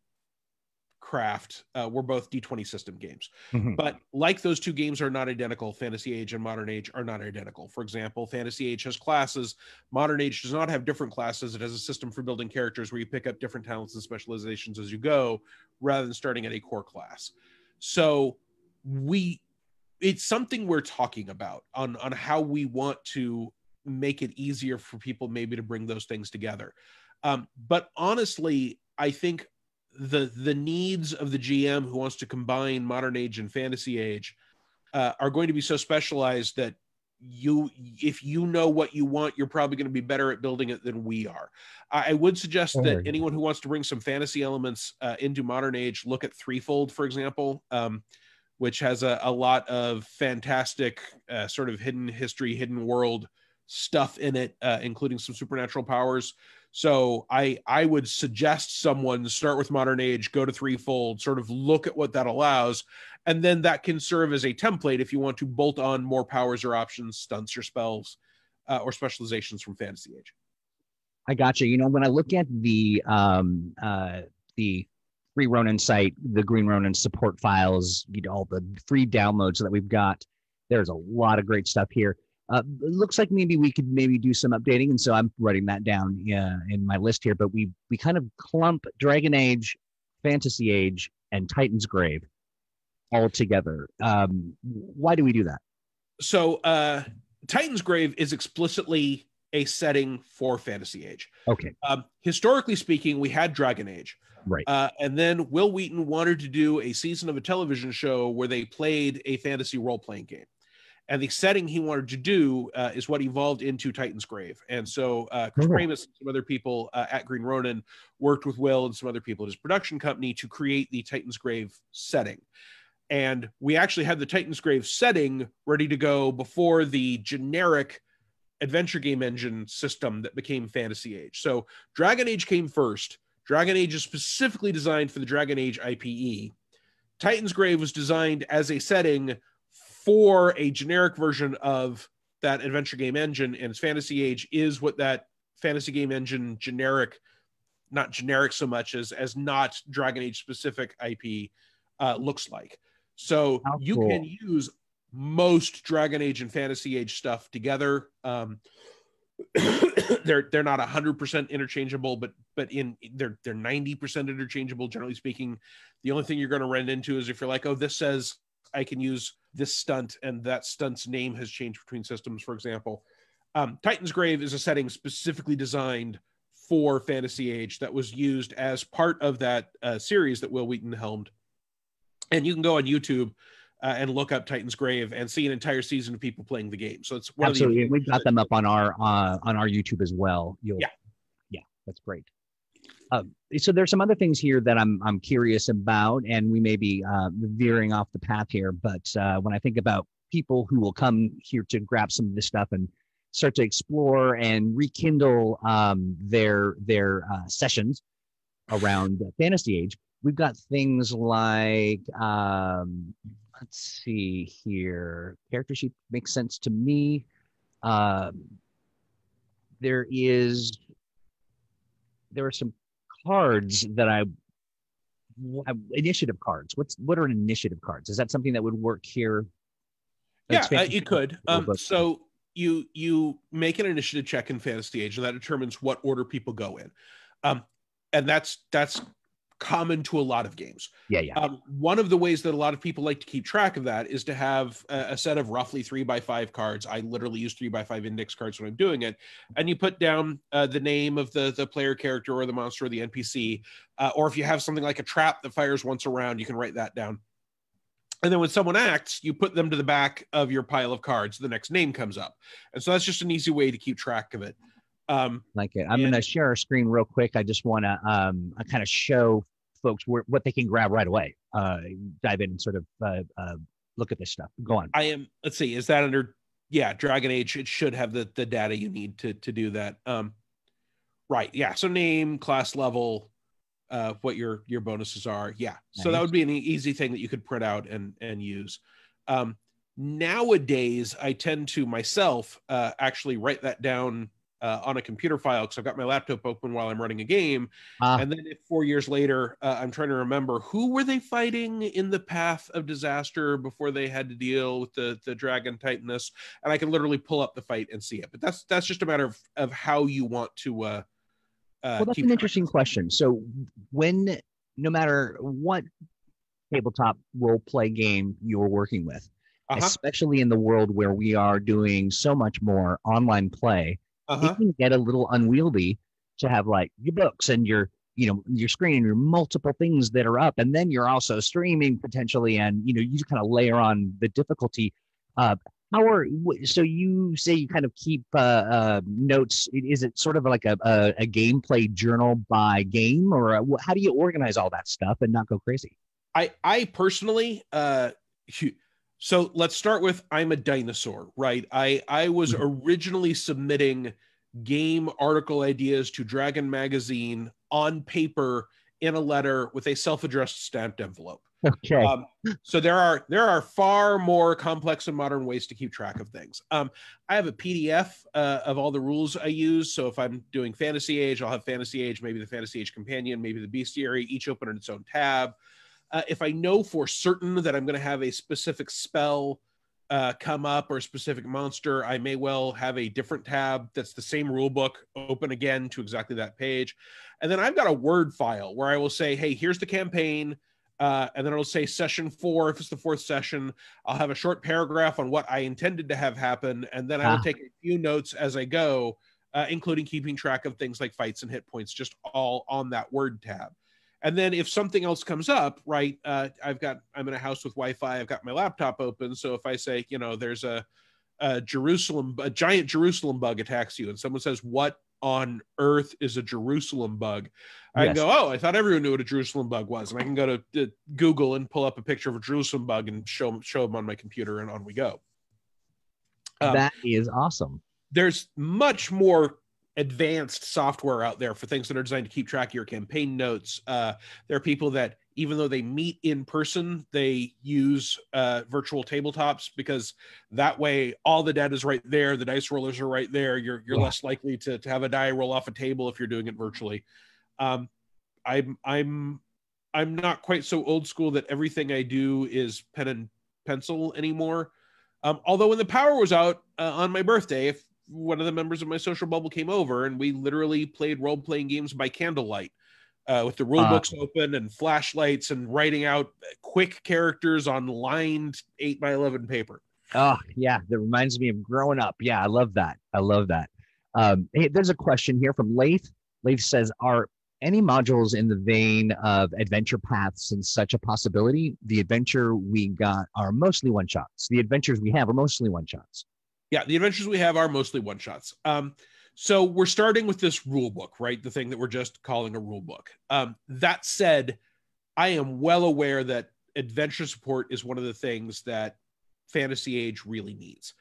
were both D20 system games. Mm-hmm. But like those two games are not identical, Fantasy Age and Modern Age are not identical. For example, Fantasy Age has classes. Modern Age does not have different classes. It has a system for building characters where you pick up different talents and specializations as you go, rather than starting at a core class. So it's something we're talking about on how we want to make it easier for people maybe to bring those things together. But honestly, I think the needs of the GM who wants to combine Modern Age and Fantasy Age are going to be so specialized that if you know what you want, you're probably going to be better at building it than we are. I would suggest that anyone who wants to bring some fantasy elements into Modern Age, look at Threefold, for example, which has a lot of fantastic sort of hidden history, hidden world stuff in it, including some supernatural powers. So I would suggest someone start with Modern Age, go to Threefold, sort of look at what that allows, and then that can serve as a template if you want to bolt on more powers or options, stunts or spells, or specializations from Fantasy Age. I gotcha. When I look at the free Ronin site, the Green Ronin support files, all the free downloads that we've got, there's a lot of great stuff here. It looks like maybe we could do some updating, and so I'm writing that down in my list here. But we kind of clump Dragon Age, Fantasy Age, and Titan's Grave all together. Why do we do that? So Titan's Grave is explicitly a setting for Fantasy Age. Okay. Historically speaking, we had Dragon Age. Right. And then Will Wheaton wanted to do a season of a television show where they played a fantasy role-playing game. And the setting he wanted to do is what evolved into Titan's Grave. And so Chris Pramus and some other people at Green Ronin worked with Will and some other people at his production company to create the Titan's Grave setting. And we actually had the Titan's Grave setting ready to go before the generic adventure game engine system that became Fantasy Age. So Dragon Age came first. Dragon Age is specifically designed for the Dragon Age IPE. Titan's Grave was designed as a setting for a generic version of that adventure game engine, and Fantasy Age is what that fantasy game engine generic, not generic so much as not Dragon Age specific IP looks like. So How you cool. can use most Dragon Age and Fantasy Age stuff together. They're not 100% interchangeable, but they're 90% interchangeable, generally speaking. The only thing you're going to run into is if you're like, oh, this says I can use this stunt, and that stunt's name has changed between systems, for example. Titan's Grave is a setting specifically designed for Fantasy Age that was used as part of that series that Will Wheaton helmed. And you can go on YouTube and look up Titan's Grave and see an entire season of people playing the game. So it's one Absolutely. of the We've got them up on our YouTube as well. Yeah, that's great. So there's some other things here that I'm curious about, and we may be veering off the path here. But when I think about people who will come here to grab some of this stuff and start to explore and rekindle their sessions around Fantasy Age, we've got things like let's see here. Character sheet makes sense to me. There are some cards that initiative cards. What are initiative cards? Is that something that would work here? Yeah, you could. So you make an initiative check in Fantasy Age, and that determines what order people go in. And that's common to a lot of games. Yeah. One of the ways that a lot of people like to keep track of that is to have a set of roughly 3x5 cards. I literally use 3x5 index cards when I'm doing it. And you put down the name of the player character or the monster or the NPC. Or if you have something like a trap that fires once a round, you can write that down. And then when someone acts, you put them to the back of your pile of cards. The next name comes up. And so that's just an easy way to keep track of it. Like it. I'm going to share our screen real quick. I just want to kind of show folks what they can grab right away. Dive in and sort of look at this stuff. Go on. Let's see, is that under, Dragon Age? It should have the data you need to do that. Right, yeah. So name, class level, what your bonuses are. Yeah. Nice. So that would be an easy thing that you could print out and use. Nowadays, I tend to myself actually write that down on a computer file because I've got my laptop open while I'm running a game. And then if 4 years later, I'm trying to remember who were they fighting in the Path of Disaster before they had to deal with the Dragon Titaness, and I can literally pull up the fight and see it. But that's just a matter of how you want to well, that's an interesting question. So no matter what tabletop role play game you're working with, especially in the world where we are doing so much more online play, it can get a little unwieldy to have like your books and your screen and your multiple things that are up, and then you're also streaming potentially, and you just kind of layer on the difficulty. So you say you kind of keep notes? Is it sort of like a gameplay journal by game, or how do you organize all that stuff and not go crazy? I personally, so let's start with I'm a dinosaur, right? I was originally submitting game article ideas to Dragon Magazine on paper in a letter with a self-addressed stamped envelope. Okay. So there are far more complex and modern ways to keep track of things. I have a PDF of all the rules I use. So if I'm doing Fantasy Age, I'll have Fantasy Age, maybe the Fantasy Age Companion, maybe the Bestiary, each open in its own tab. If I know for certain that I'm going to have a specific spell come up or a specific monster, I may well have a different tab that's the same rule book open again to exactly that page. And then I've got a Word file where I will say, hey, here's the campaign. And then it'll say session 4. If it's the 4th session, I'll have a short paragraph on what I intended to have happen. And then I will take a few notes as I go, including keeping track of things like fights and hit points, just all on that Word tab. And then if something else comes up, right, I'm in a house with Wi-Fi, I've got my laptop open. So if I say, there's a giant Jerusalem bug attacks you, and someone says, what on earth is a Jerusalem bug? I can go, I thought everyone knew what a Jerusalem bug was. And I can go to Google and pull up a picture of a Jerusalem bug and show them on my computer, and on we go. That is awesome. There's much more advanced software out there for things that are designed to keep track of your campaign notes. There are people that, even though they meet in person, they use virtual tabletops, because that way all the data is right there. The dice rollers are right there. You're less likely to have a die roll off a table if you're doing it virtually. I'm not quite so old school that everything I do is pen and pencil anymore. Although when the power was out on my birthday, if one of the members of my social bubble came over, and we literally played role-playing games by candlelight, with the rule books open and flashlights, and writing out quick characters on lined 8x11 paper. Oh yeah, that reminds me of growing up. Yeah, I love that. I love that. Hey, there's a question here from Lath. Lath says, are any modules in the vein of adventure paths and such a possibility? The adventure we got are mostly one shots. The adventures we have are mostly one shots. Yeah, the adventures we have are mostly one shots. So we're starting with this rule book, right? The thing that we're just calling a rule book. That said, I am well aware that adventure support is one of the things that Fantasy Age really needs.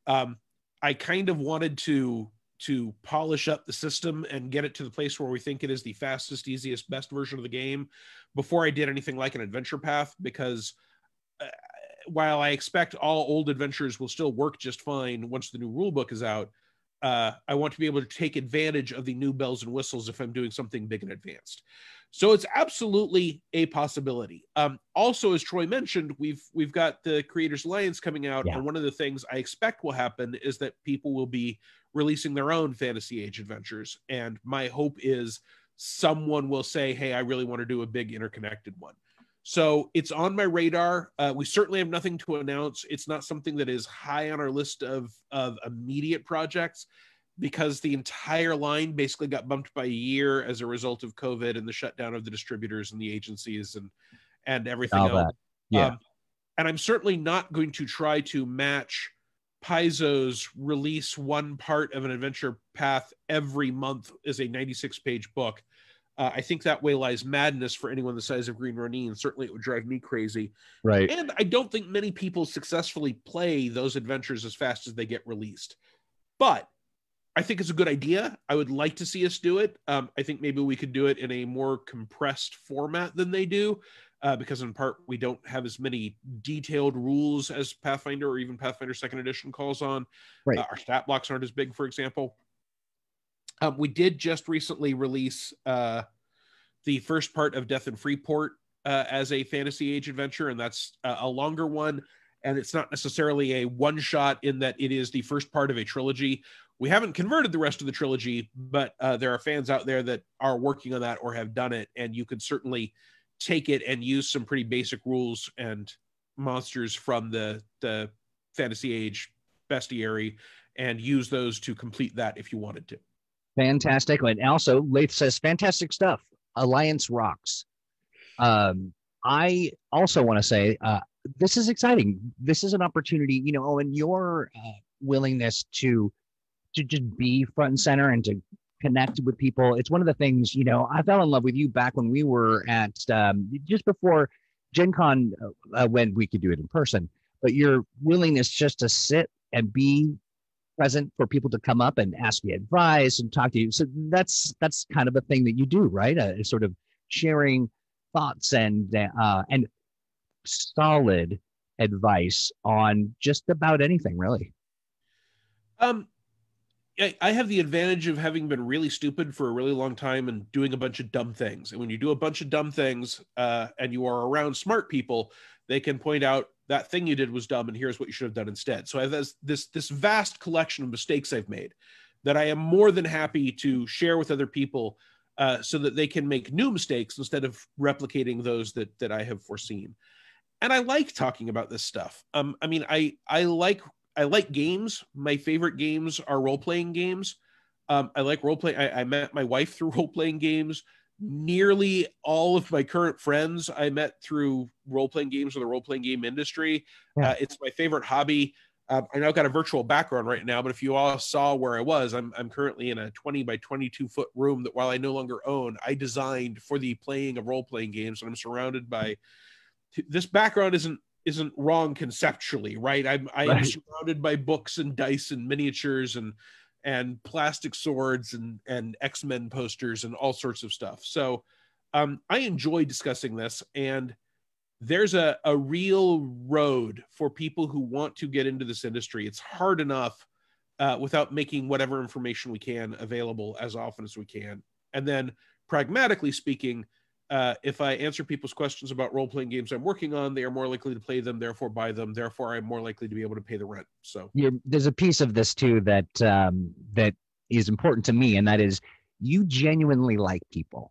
I kind of wanted to polish up the system and get it to the place where we think it is the fastest, easiest, best version of the game before I did anything like an adventure path, because while I expect all old adventures will still work just fine once the new rule book is out, I want to be able to take advantage of the new bells and whistles if I'm doing something big and advanced. So it's absolutely a possibility. Also, as Troy mentioned, we've got the Creators Alliance coming out, and one of the things I expect will happen is that people will be releasing their own Fantasy Age adventures, and my hope is someone will say, hey, I really want to do a big interconnected one. So it's on my radar. We certainly have nothing to announce. It's not something that is high on our list of immediate projects, because the entire line basically got bumped by a year as a result of COVID and the shutdown of the distributors and the agencies and everything All else. that. Yeah. And I'm certainly not going to try to match Paizo's release one part of an adventure path every month as a 96-page book. I think that way lies madness for anyone the size of Green Ronin. Certainly it would drive me crazy. Right. And I don't think many people successfully play those adventures as fast as they get released. But I think it's a good idea. I would like to see us do it. I think maybe we could do it in a more compressed format than they do, because in part we don't have as many detailed rules as Pathfinder or even Pathfinder 2nd Edition calls on. Right. Our stat blocks aren't as big, for example. We did just recently release the first part of Death in Freeport as a Fantasy Age adventure, and that's a longer one. And it's not necessarily a one-shot in that it is the first part of a trilogy. We haven't converted the rest of the trilogy, but there are fans out there that are working on that or have done it, and you could certainly take it and use some pretty basic rules and monsters from the Fantasy Age bestiary and use those to complete that if you wanted to. Fantastic. And also, Lath says, fantastic stuff. Alliance rocks. I also want to say, this is exciting. This is an opportunity, you know, Owen, your willingness to just be front and center and to connect with people. It's one of the things, you know, I fell in love with you back when we were at just before Gen Con, when we could do it in person, but your willingness just to sit and be present for people to come up and ask you advice and talk to you. So that's kind of a thing that you do, right? Sort of sharing thoughts and solid advice on just about anything, really. I have the advantage of having been really stupid for a really long time and doing a bunch of dumb things. And when you do a bunch of dumb things and you are around smart people, they can point out that thing you did was dumb and here's what you should have done instead. So I have this vast collection of mistakes I've made that I am more than happy to share with other people so that they can make new mistakes instead of replicating those that I have foreseen. And I like talking about this stuff. I mean, I like games. My favorite games are role-playing games. I like role-playing. I met my wife through role-playing games. Nearly all of my current friends I met through role-playing games or the role-playing game industry. Yeah. It's my favorite hobby. I now got a virtual background right now, but if you all saw where I was, I'm currently in a 20 by 22 foot room that, while I no longer own, I designed for the playing of role-playing games. And I'm surrounded by this background isn't wrong conceptually, right? I am surrounded by books and dice and miniatures and and plastic swords and X-Men posters and all sorts of stuff. So I enjoy discussing this, and there's a real road for people who want to get into this industry. It's hard enough without making whatever information we can available as often as we can. And then pragmatically speaking, if I answer people's questions about role-playing games I'm working on, they are more likely to play them, therefore buy them, therefore I'm more likely to be able to pay the rent. So there's a piece of this too that that is important to me, and that is you genuinely like people.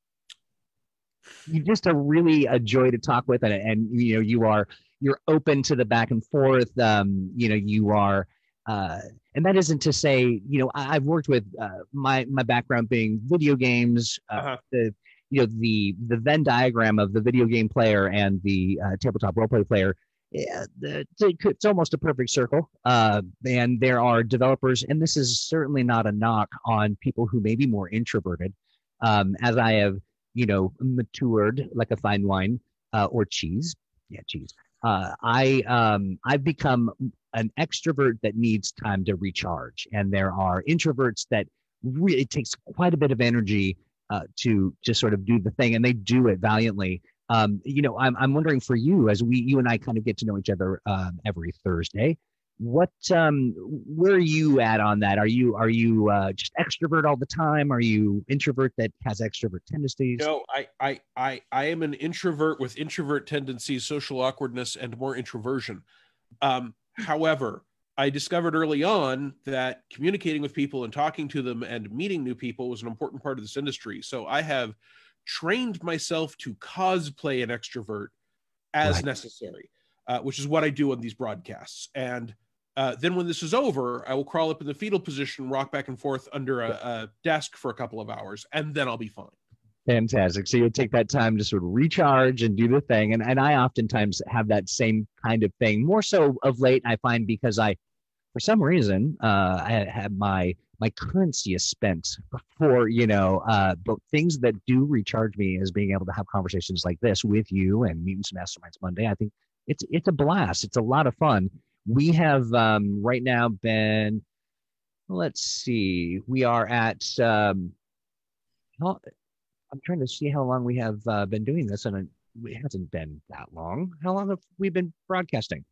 You just are really a joy to talk with, and you know you're open to the back and forth. You know you are, and that isn't to say I've worked with my background being video games. The the Venn diagram of the video game player and the tabletop roleplay player. Yeah, it's almost a perfect circle. And there are developers, and this is certainly not a knock on people who may be more introverted. As I have matured like a fine wine or cheese. Yeah, cheese. I've become an extrovert that needs time to recharge. And there are introverts that really, it takes quite a bit of energy to just sort of do the thing, and they do it valiantly. I'm wondering for you, as you and I kind of get to know each other every Thursday, where are you at on that? Are you just extrovert all the time? Are you introvert that has extrovert tendencies? No, I am an introvert with introvert tendencies, social awkwardness, and more introversion. However, I discovered early on that communicating with people and talking to them and meeting new people was an important part of this industry. So I have trained myself to cosplay an extrovert as necessary, which is what I do on these broadcasts. And then when this is over, I will crawl up in the fetal position, rock back and forth under a desk for a couple of hours, and then I'll be fine. Fantastic. So you take that time to sort of recharge and do the thing. And I oftentimes have that same kind of thing, more so of late, I find, because for some reason, I have my currency is spent for, but things that do recharge me is being able to have conversations like this with you and Mutants Masterminds Monday. I think it's a blast. It's a lot of fun. We have right now been, let's see, we are at, I'm trying to see how long we have been doing this, and it hasn't been that long. How long have we been broadcasting?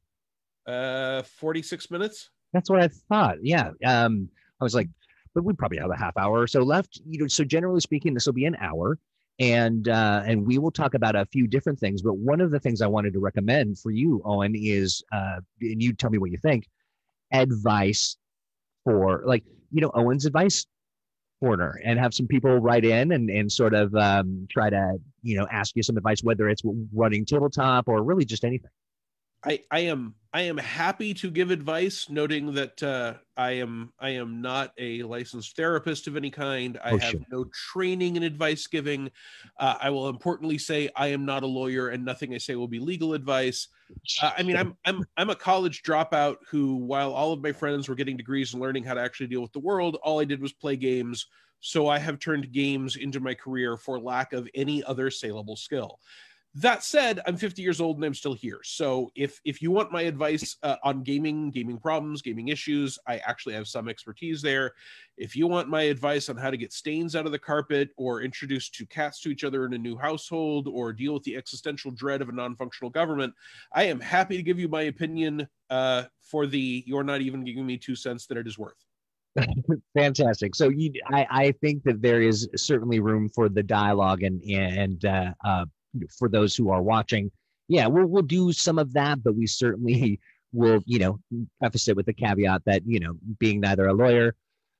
46 minutes. That's what I thought. Yeah. I was like, but we probably have a half hour or so left. So generally speaking, this will be an hour, and we will talk about a few different things. But one of the things I wanted to recommend for you, Owen, is, and you tell me what you think, advice for Owen's advice corner, and have some people write in and sort of try to ask you some advice, whether it's running tabletop or really just anything. I am happy to give advice, noting that I am not a licensed therapist of any kind. I have no training in advice giving. I will importantly say I am not a lawyer, and nothing I say will be legal advice. I'm a college dropout who, while all of my friends were getting degrees and learning how to actually deal with the world, all I did was play games. So I have turned games into my career for lack of any other saleable skill. That said, I'm 50 years old and I'm still here. So if you want my advice on gaming problems, gaming issues, I actually have some expertise there. If you want my advice on how to get stains out of the carpet, or introduce two cats to each other in a new household, or deal with the existential dread of a non-functional government, I am happy to give you my opinion for the "you're not even giving me 2 cents" that it is worth. Fantastic. So I think that there is certainly room for the dialogue and for those who are watching. Yeah, we'll do some of that, but we certainly will, preface it with the caveat that, being neither a lawyer,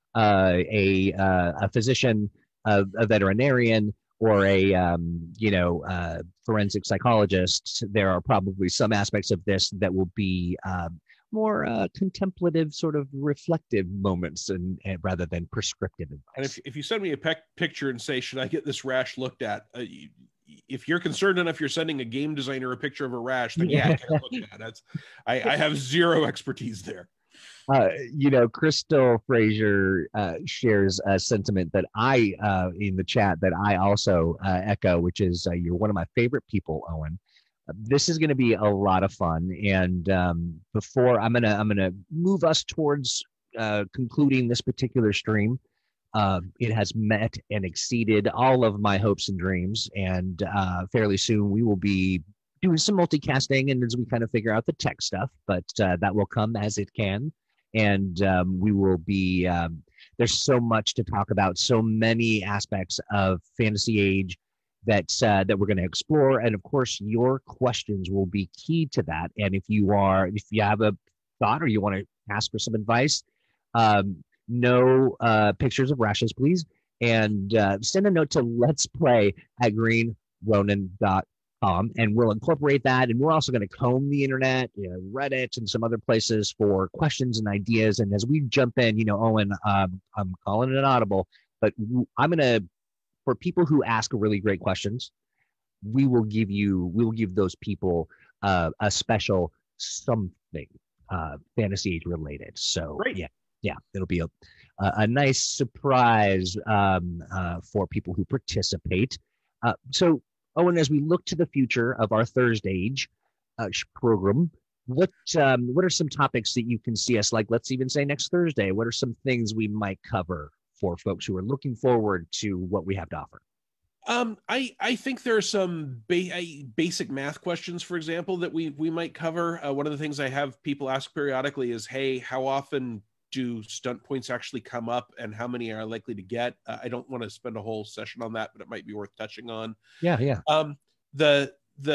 a physician, a veterinarian, or a forensic psychologist, there are probably some aspects of this that will be more contemplative, sort of reflective moments, and rather than prescriptive advice. And if you send me a picture and say, should I get this rash looked at? If you're concerned enough, you're sending a game designer a picture of a rash, then yeah, I can't look at that. I have zero expertise there. Crystal Frazier shares a sentiment that I, in the chat, that I also echo, which is you're one of my favorite people, Owen. This is going to be a lot of fun, and before I'm gonna move us towards concluding this particular stream. It has met and exceeded all of my hopes and dreams, and fairly soon we will be doing some multicasting, and as we kind of figure out the tech stuff, but that will come as it can, and we will be. There's so much to talk about, so many aspects of Fantasy Age that we're going to explore, and of course, your questions will be key to that. And if you have a thought or you want to ask for some advice. No pictures of rashes, please. And send a note to let's play at greenronin.com, and we'll incorporate that. And we're also going to comb the internet, Reddit, and some other places for questions and ideas. And as we jump in, Owen, I'm calling it an audible, but for people who ask really great questions, we will give those people a special something Fantasy Age related. So Great. Yeah, it'll be a nice surprise for people who participate. So, Owen, as we look to the future of our ThursdAGE program, what are some topics that you can see us, like, let's even say next Thursday? What are some things we might cover for folks who are looking forward to what we have to offer? I think there are some basic math questions, for example, that we might cover. One of the things I have people ask periodically is, hey, how often do stunt points actually come up, and how many are likely to get? I don't want to spend a whole session on that, but it might be worth touching on. Yeah. The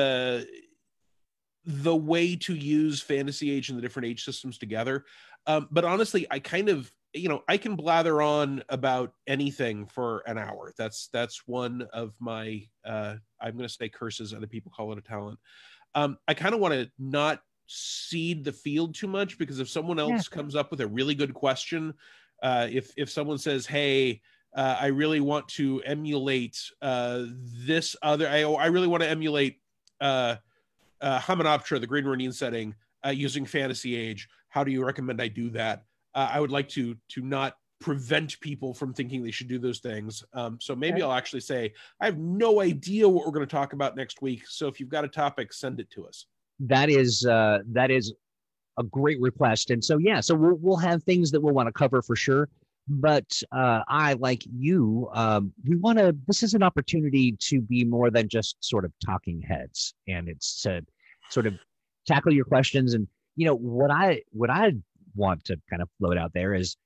way to use Fantasy Age and the different age systems together. But honestly, I kind of, I can blather on about anything for an hour. That's one of my, I'm going to say curses. Other people call it a talent. I kind of want to not seed the field too much, because if someone else comes up with a really good question, if someone says, hey, I really want to emulate this other, I really want to emulate Hymenoptera, the Green Ronin setting, using Fantasy Age, how do you recommend I do that? I would like to not prevent people from thinking they should do those things. So maybe I'll actually say, I have no idea what we're going to talk about next week. So if you've got a topic, send it to us. That is a great request. And so we'll have things that we'll want to cover for sure. But I, like you, this is an opportunity to be more than just sort of talking heads, and it's to sort of tackle your questions. And what I want to kind of float out there is,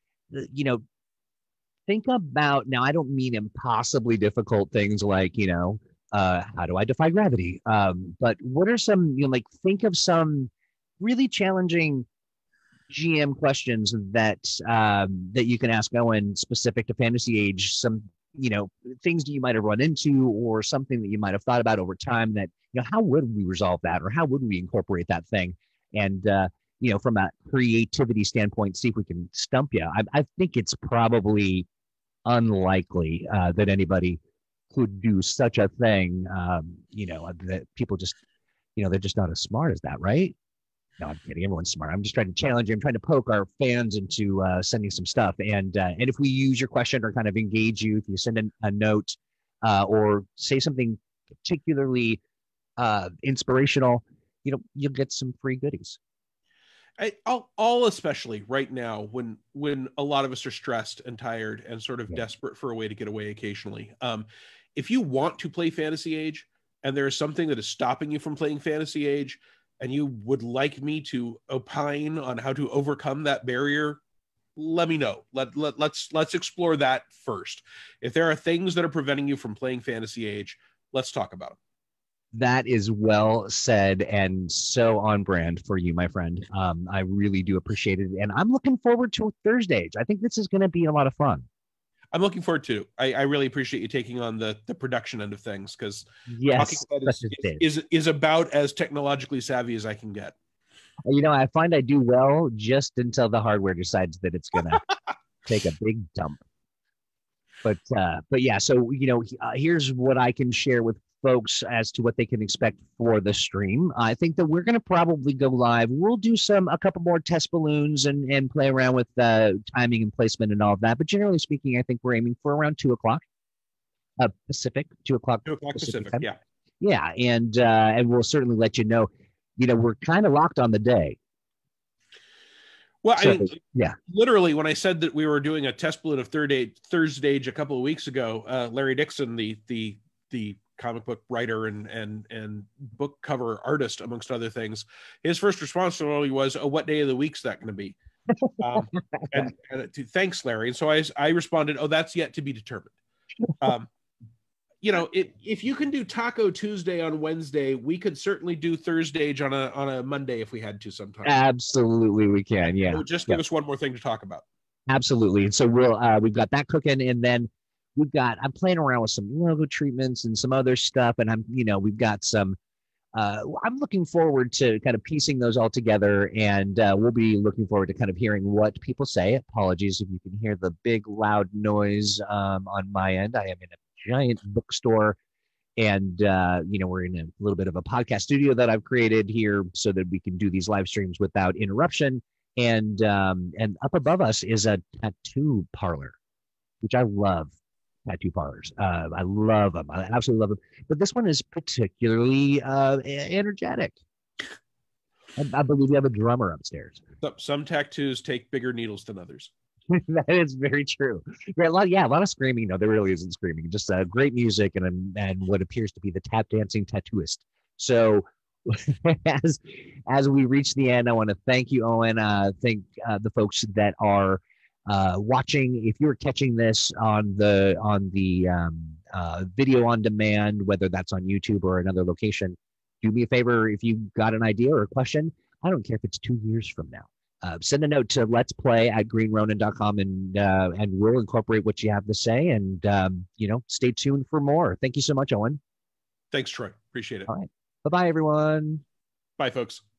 think about, now I don't mean impossibly difficult things like, how do I defy gravity? But what are some, think of some really challenging GM questions that you can ask Owen specific to Fantasy Age. Some, things that you might have run into, or something that you might have thought about over time that, how would we resolve that, or how would we incorporate that thing? And, from a creativity standpoint, see if we can stump you. I think it's probably unlikely that anybody could do such a thing. That people just, they're just not as smart as that, right? No, I'm kidding. Everyone's smart. I'm just trying to challenge you. I'm trying to poke our fans into sending some stuff. And if we use your question or kind of engage you, if you send a note or say something particularly inspirational, you'll get some free goodies. All especially right now when a lot of us are stressed and tired and sort of desperate for a way to get away occasionally. If you want to play Fantasy Age and there is something that is stopping you from playing Fantasy Age, and you would like me to opine on how to overcome that barrier, let me know. Let's explore that first. If there are things that are preventing you from playing Fantasy Age, let's talk about them. That is well said, and so on brand for you, my friend. I really do appreciate it, and I'm looking forward to ThursdAGE. I think this is going to be a lot of fun. I'm looking forward to. I really appreciate you taking on the production end of things, because yes, is about as technologically savvy as I can get. I find I do well just until the hardware decides that it's going to take a big dump. But yeah, so here's what I can share with folks as to what they can expect for the stream. I think that we're going to probably go live. We'll do a couple more test balloons and play around with timing and placement and all of that. But generally speaking, I think we're aiming for around 2:00 Pacific, 2:00 Pacific time. Yeah. Yeah, and we'll certainly let you know. We're kind of locked on the day. Well, I So mean, yeah, literally, when I said that we were doing a test balloon of ThursdAGE a couple of weeks ago, Larry Dixon, the comic book writer and book cover artist, amongst other things, his first response to me was, "Oh, what day of the week's that going to be?" Um, and thanks, Larry. And so I responded, "Oh, that's yet to be determined." Um, you know, if you can do Taco Tuesday on Wednesday, we could certainly do ThursdAGE on a Monday if we had to sometime. absolutely we can. And it Yeah, would just yeah, give us one more thing to talk about. absolutely. And so we've got that cooking, and then I'm playing around with some logo treatments and some other stuff, and we've got some. I'm looking forward to kind of piecing those all together, and we'll be looking forward to kind of hearing what people say. Apologies if you can hear the big loud noise on my end. I am in a giant bookstore, and we're in a little bit of a podcast studio that I've created here so that we can do these live streams without interruption. And up above us is a tattoo parlor, which I love. Tattoo parlors. I love them. I absolutely love them. But this one is particularly energetic. I believe we have a drummer upstairs. Some tattoos take bigger needles than others. That is very true. Right, a lot of screaming. No, there really isn't screaming. Just great music and what appears to be the tap dancing tattooist. So as we reach the end, I want to thank you, Owen. Thank the folks that are watching. If you're catching this on the video on demand, whether that's on YouTube or another location, do me a favor. If you got an idea or a question, I don't care if it's 2 years from now. Send a note to let's play at greenronin.com and we'll incorporate what you have to say. And, stay tuned for more. Thank you so much, Owen. Thanks, Troy. Appreciate it. All right. Bye-bye, everyone. Bye, folks.